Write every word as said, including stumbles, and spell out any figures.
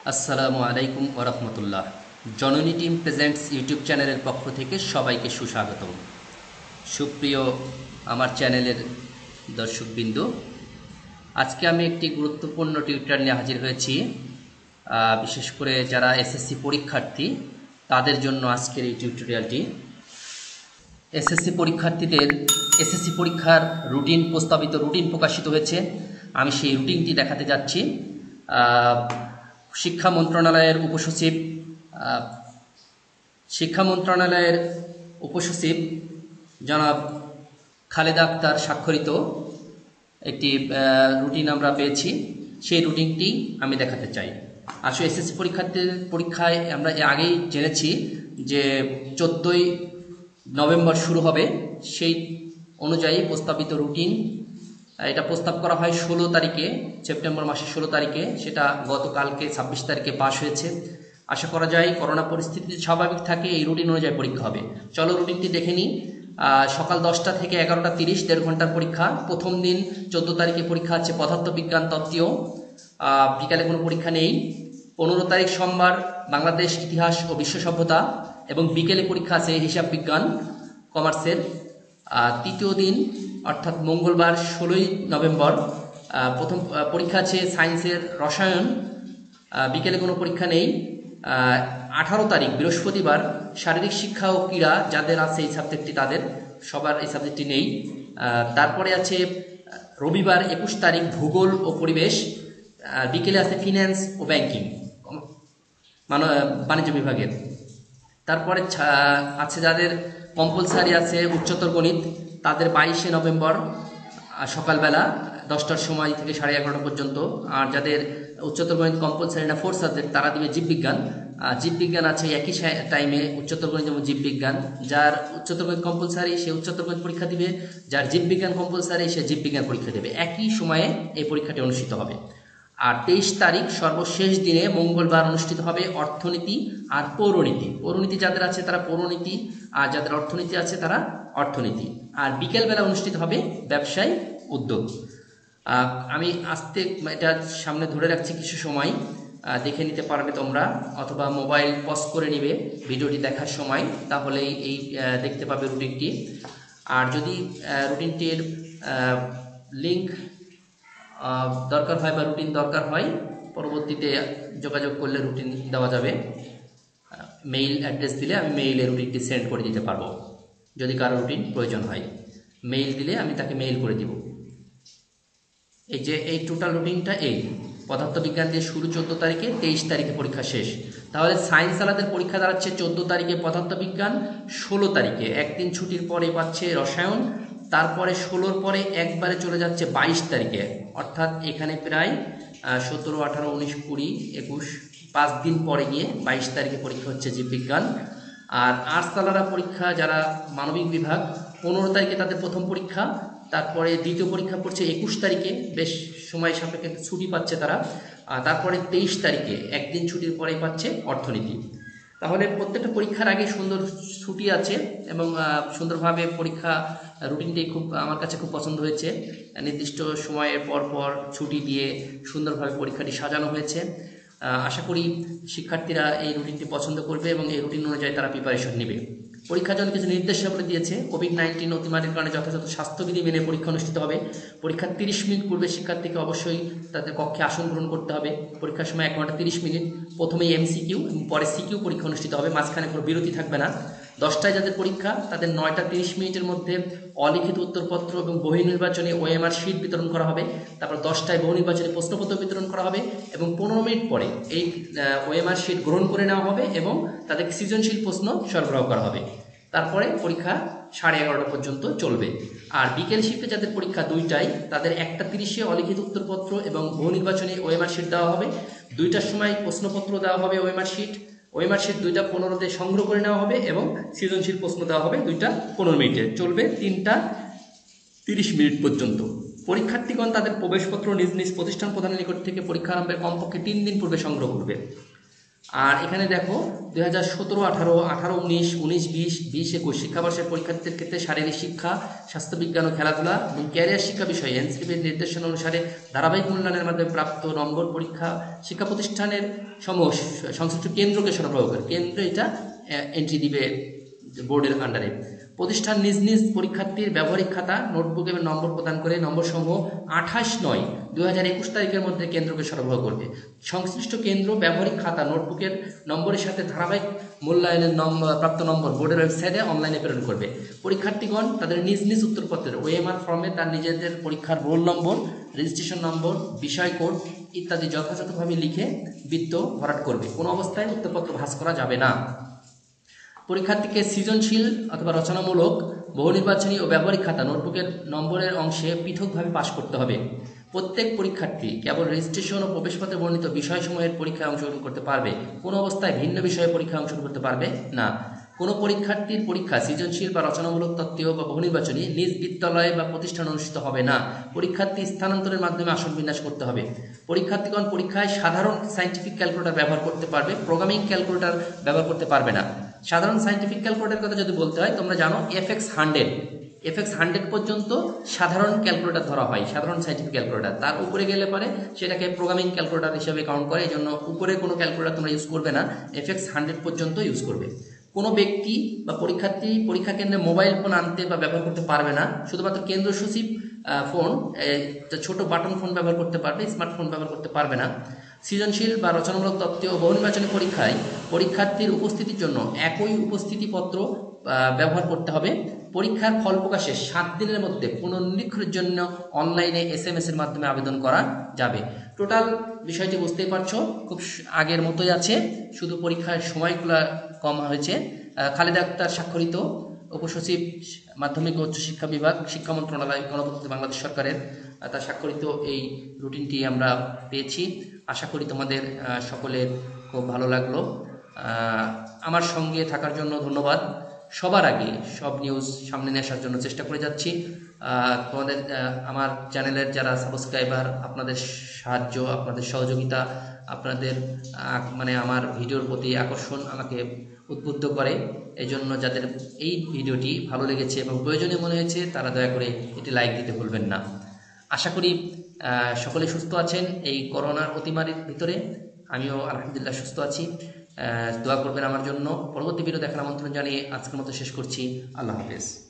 আসসালামু আলাইকুম ওয়া রাহমাতুল্লাহ। জননী টিম প্রেজেন্টস ইউটিউব চ্যানেলের পক্ষ থেকে সবাইকে সুস্বাগতম। সুপ্রিয় আমার চ্যানেলের দর্শকবৃন্দ, আজকে আমি একটি গুরুত্বপূর্ণ টিউটোরিয়াল নিয়ে হাজির হয়েছি। বিশেষ করে যারা এসএসসি পরীক্ষার্থী তাদের জন্য আজকের এই টিউটোরিয়ালটি। এসএসসি পরীক্ষার্থীদের এসএসসি পরীক্ষার রুটিন, প্রস্তাবিত রুটিন প্রকাশিত হয়েছে। আমি সেই রুটিনটি দেখাতে যাচ্ছি। শিক্ষা মন্ত্রণালয়ের উপসচিব শিক্ষা মন্ত্রণালয়ের উপসচিব জনাব খালেদা আক্তার স্বাক্ষরিত একটি রুটিন আমরা পেয়েছি। সেই রুটিনটি আমি দেখাতে চাই। আসলে এসএসসি পরীক্ষার্থীদের পরীক্ষায় আমরা আগেই জেনেছি যে চোদ্দোই নভেম্বর শুরু হবে। সেই অনুযায়ী প্রস্তাবিত রুটিন, এটা প্রস্তাব করা হয় ষোলো তারিখে, সেপ্টেম্বর মাসের ষোলো তারিখে। সেটা গতকালকে ছাব্বিশ তারিখে পাশ হয়েছে। আশা করা যায় করোনা পরিস্থিতি স্বাভাবিক থাকে, এই রুটিন অনুযায়ী পরীক্ষা হবে। চলো রুটিনটি দেখে নিই। সকাল দশটা থেকে এগারোটা তিরিশ দেড় ঘন্টার পরীক্ষা। প্রথম দিন চোদ্দো তারিখে পরীক্ষা আছে পদার্থবিজ্ঞান তত্ত্বীয়, বিকালে কোনো পরীক্ষা নেই। পনেরো তারিখ সোমবার বাংলাদেশ ইতিহাস ও বিশ্ব সভ্যতা, এবং বিকেলে পরীক্ষা আছে হিসাব বিজ্ঞান কমার্সের। তৃতীয় দিন অর্থাৎ মঙ্গলবার ষোলোই নভেম্বর প্রথম পরীক্ষা আছে সায়েন্সের রসায়ন, বিকেলে কোনো পরীক্ষা নেই। আঠারো তারিখ বৃহস্পতিবার শারীরিক শিক্ষা ও ক্রীড়া, যাদের আছে এই সাবজেক্টটি তাদের সবার এই সাবজেক্টটি নেই। তারপরে আছে রবিবার একুশ তারিখ ভূগোল ও পরিবেশ, বিকেলে আছে ফিন্যান্স ও ব্যাংকিং মানে বাণিজ্য বিভাগের। তারপরে আছে যাদের কম্পালসারি আছে উচ্চতর গণিত, তাদের বাইশে নভেম্বর সকালবেলা দশটার সময় থেকে সাড়ে এগারোটা পর্যন্ত। আর যাদের উচ্চতর গণিত কম্পালসারি না ফোর্থ সাবজেক্ট, তারা দিবে জীববিজ্ঞান। জীববিজ্ঞান আছে একই টাইমে উচ্চতর গণিত এবং জীববিজ্ঞান। যার উচ্চতর গণিত কম্পালসারি সে উচ্চতর গণিত পরীক্ষা দিবে, যার জীববিজ্ঞান কম্পালসারি সে জীববিজ্ঞান পরীক্ষা দেবে। একই সময়ে এই পরীক্ষাটি অনুষ্ঠিত হবে। আর তেইশ তারিখ সর্বশেষ দিনে মঙ্গলবার অনুষ্ঠিত হবে অর্থনীতি আর পৌরনীতি। পৌরনীতি যাদের আছে তারা পৌরনীতি, আর যাদের অর্থনীতি আছে তারা অর্থনীতি। আর বিকেলবেলা অনুষ্ঠিত হবে ব্যবসায় উদ্যোগ। আমি আস্তে এটা সামনে ধরে রাখছি, কিছু সময় দেখে নিতে পারবে তোমরা, অথবা মোবাইল পজ করে নিবে ভিডিওটি দেখার সময়, তাহলেই এই দেখতে পাবে রুটিনটি। আর যদি রুটিনটির লিঙ্ক দরকার হয় বা রুটিন দরকার হয়, পরবর্তীতে যোগাযোগ করলে রুটিন দেওয়া যাবে। মেইল অ্যাড্রেস দিলে আমি মেইলে রুটিনটি সেন্ড করে দিতে পারবো। যদি কারো রুটিন প্রয়োজন হয় মেইল দিলে আমি তাকে মেইল করে দিব। এই যে এই টোটাল রুটিনটা, এই পদার্থবিজ্ঞান দিয়ে শুরু চোদ্দো তারিখে, তেইশ তারিখে পরীক্ষা শেষ। তাহলে সায়েন্স আলাদের পরীক্ষা দাঁড়াচ্ছে চোদ্দো তারিখে পদার্থবিজ্ঞান, ষোলো তারিখে একদিন ছুটির পরে পাচ্ছে রসায়ন, তারপরে ষোলোর পরে একবারে চলে যাচ্ছে বাইশ তারিখে। অর্থাৎ এখানে প্রায় সতেরো আঠারো উনিশ কুড়ি একুশ পাঁচ দিন পরে গিয়ে বাইশ তারিখে পরীক্ষা হচ্ছে জীববিজ্ঞান। আর আর্টস আলাদা পরীক্ষা যারা মানবিক বিভাগ, পনেরো তারিখে তাদের প্রথম পরীক্ষা, তারপরে দ্বিতীয় পরীক্ষা পড়ছে একুশ তারিখে, বেশ সময় সাপেক্ষে ছুটি পাচ্ছে তারা। তারপরে তেইশ তারিখে একদিন ছুটির পরেই পাচ্ছে অর্থনীতি। তাহলে প্রত্যেকটা পরীক্ষার আগে সুন্দর ছুটি আছে এবং সুন্দরভাবে পরীক্ষা রুটিনটি খুব আমার কাছে খুব পছন্দ হয়েছে। নির্দিষ্ট সময়ের পর পর ছুটি দিয়ে সুন্দরভাবে পরীক্ষাটি সাজানো হয়েছে। আশা করি শিক্ষার্থীরা এই রুটিনটি পছন্দ করবে এবং এই রুটিন অনুযায়ী তারা প্রিপারেশন নেবে। পরীক্ষার জন্য কিছু নির্দেশাবলী দিয়েছে। কোভিড নাইন্টিন অতিমারির কারণে যথাযথ স্বাস্থ্যবিধি মেনে পরীক্ষা অনুষ্ঠিত হবে। পরীক্ষার তিরিশ মিনিট পূর্বে শিক্ষার্থীকে অবশ্যই তাদের কক্ষে আসন গ্রহণ করতে হবে। পরীক্ষার সময় এক ঘন্টা তিরিশ মিনিট। প্রথমেই এমসিকিউ এবং পরে সিকিউ পরীক্ষা অনুষ্ঠিত হবে, মাঝখানে কোনো বিরতি থাকবে না। দশটায় যাদের পরীক্ষা তাদের নয়টা তিরিশ মিনিটের মধ্যে অলিখিত উত্তরপত্র এবং বহির্নির্বাচনী ওএমআর শিট বিতরণ করা হবে। তারপর দশটায় বহুনির্বাচনী প্রশ্নপত্র বিতরণ করা হবে এবং পনেরো মিনিট পরে এই ওএমআর শিট গ্রহণ করে নেওয়া হবে এবং তাদের সৃজনশীল প্রশ্ন সরবরাহ করা হবে। তারপরে পরীক্ষা সাড়ে এগারোটা পর্যন্ত চলবে। আর বিকেল শিফটে যাদের পরীক্ষা দুইটায়, তাদের একটা তিরিশে অলিখিত উত্তরপত্র এবং বহুনির্বাচনী ওএমআর শিট দেওয়া হবে। দুইটার সময় প্রশ্নপত্র দেওয়া হবে, ওএমআর শিট ওএমআর শিট দুইটা পনেরোতে সংগ্রহ করে নেওয়া হবে এবং সৃজনশীল প্রশ্ন দেওয়া হবে দুইটা পনেরো মিনিটে, চলবে তিনটা তিরিশ মিনিট পর্যন্ত। পরীক্ষার্থীগণ তাদের প্রবেশপত্র নিজ নিজ প্রতিষ্ঠান প্রধানের নিকট থেকে পরীক্ষা আরম্ভের কমপক্ষে তিন দিন পূর্বে সংগ্রহ করবে। আর এখানে দেখো দুই হাজার সতেরো আঠারো আঠারো উনিশ উনিশ বিশ বিশ একুশ শিক্ষাবর্ষের পরীক্ষার্থীদের ক্ষেত্রে শারীরিক শিক্ষা, স্বাস্থ্যবিজ্ঞান ও খেলাধুলা এবং ক্যারিয়ার শিক্ষা বিষয়ে এনসিপির নির্দেশনা অনুসারে ধারাবাহিক মূল্যায়নের মাধ্যমে প্রাপ্ত নম্বর পরীক্ষা শিক্ষা প্রতিষ্ঠানের সমূহ সংশ্লিষ্ট কেন্দ্রকে সরবরাহ করে। কেন্দ্র এটা এন্ট্রি দিবে বোর্ডের আন্ডারে। প্রতিষ্ঠান নিজ নিজ পরীক্ষার্থীর ব্যবহারিক খাতা, নোটবুক এবং নম্বর প্রদান করে নম্বর সমূহ আঠাশ নয় দুই হাজার একুশ তারিখের মধ্যে কেন্দ্রকে সরবরাহ করবে। সংশ্লিষ্ট কেন্দ্র ব্যবহারিক খাতা, নোটবুকের নম্বরের সাথে ধারাবাহিক মূল্যায়নের নম্বর প্রাপ্ত নম্বর বোর্ডের ওয়েবসাইটে অনলাইনে প্রেরণ করবে। পরীক্ষার্থীগণ তাদের নিজ নিজ উত্তরপত্রের ওএমআর ফর্মে তার নিজেদের পরীক্ষার রোল নম্বর, রেজিস্ট্রেশন নম্বর, বিষয় কোড ইত্যাদি যথাযথভাবে লিখে বৃত্ত ভরাট করবে। কোনো অবস্থায় উত্তরপত্র ভাঁজ করা যাবে না। পরীক্ষার্থীকে সৃজনশীল অথবা রচনামূলক, বহু নির্বাচনী ও ব্যবহারিক খাতা, নোটবুকের নম্বরের অংশে পৃথকভাবে পাশ করতে হবে। প্রত্যেক পরীক্ষার্থী কেবল রেজিস্ট্রেশন ও প্রবেশপত্রে বর্ণিত বিষয়সমূহের পরীক্ষায় অংশগ্রহণ করতে পারবে। কোনো অবস্থায় ভিন্ন বিষয়ে পরীক্ষায় অংশগ্রহণ করতে পারবে না। কোনো পরীক্ষার্থীর পরীক্ষা সৃজনশীল বা রচনামূলক, তত্ত্বীয় বা বহু নির্বাচনী নিজ বিদ্যালয় বা প্রতিষ্ঠান অনুষ্ঠিত হবে না। পরীক্ষার্থী স্থানান্তরের মাধ্যমে আসন বিন্যাস করতে হবে। পরীক্ষার্থীগণ পরীক্ষায় সাধারণ সায়েন্টিফিক ক্যালকুলেটর ব্যবহার করতে পারবে, প্রোগ্রামিং ক্যালকুলেটর ব্যবহার করতে পারবে না। সাধারণ সায়েন্টিফিক ক্যালকুলেটরের কথা যদি বলতে হয়, তোমরা জানো F X hundred F X hundred পর্যন্ত সাধারণ ক্যালকুলেটর ধরা হয়, সাধারণ সায়েন্টিফিক ক্যালকুলেটর। তার উপরে গেলে পরে সেটাকে প্রোগ্রামিং ক্যালকুলেটর হিসেবে কাউন্ট করে। এই জন্য উপরে কোনো ক্যালকুলেটর তোমরা ইউজ করবে না, এফ এক্স হান্ড্রেড পর্যন্ত ইউজ করবে। কোনো ব্যক্তি বা পরীক্ষার্থী পরীক্ষা কেন্দ্রে মোবাইল ফোন আনতে বা ব্যবহার করতে পারবে না। শুধুমাত্র কেন্দ্র সচিব ফোন, ছোট বাটন ফোন ব্যবহার করতে পারবে, স্মার্টফোন ব্যবহার করতে পারবে না। সৃজনশীল বা রচনামূলক, তত্ত্বীয় ও বহু নির্বাচনী পরীক্ষায় পরীক্ষার্থীর উপস্থিতির জন্য একই উপস্থিতিপত্র ব্যবহার করতে হবে। পরীক্ষার ফল প্রকাশে সাত দিনের মধ্যে পুনর্নিরীক্ষণের জন্য অনলাইনে এস এম এস এর মাধ্যমে আবেদন করা যাবে। টোটাল বিষয়টি বুঝতেই পারছো, খুব আগের মতোই আছে, শুধু পরীক্ষার সময়গুলো কম হয়েছে। খালেদা আক্তার স্বাক্ষরিত উপসচিব, মাধ্যমিক ও উচ্চ শিক্ষা বিভাগ, শিক্ষা মন্ত্রণালয়, গণপ্রজাতন্ত্রী বাংলাদেশ সরকারের তার স্বাক্ষরিত এই রুটিনটি আমরা পেয়েছি। আশা করি তোমাদের সকলের খুব ভালো লাগলো। আমার সঙ্গে থাকার জন্য ধন্যবাদ। সবার আগে সব নিউজ সামনে নিয়ে আসার জন্য চেষ্টা করে যাচ্ছি। তোমাদের আমার চ্যানেলের যারা সাবস্ক্রাইবার, আপনাদের সাহায্য, আপনাদের সহযোগিতা, আপনাদের মানে আমার ভিডিওর প্রতি আকর্ষণ আমাকে উদ্বুদ্ধ করে। এই জন্য যাদের এই ভিডিওটি ভালো লেগেছে এবং প্রয়োজনীয় মনে হয়েছে তারা দয়া করে এটি লাইক দিতে ভুলবেন না। আশা করি সকলে সুস্থ আছেন এই করোনার অতিমারির ভিতরে। আমিও আলহামদুলিল্লাহ সুস্থ আছি। দোয়া করবেন আমার জন্য। পরবর্তী ভিডিও দেখার আমন্ত্রণ জানিয়ে আজকের মতো শেষ করছি। আল্লাহ হাফেজ।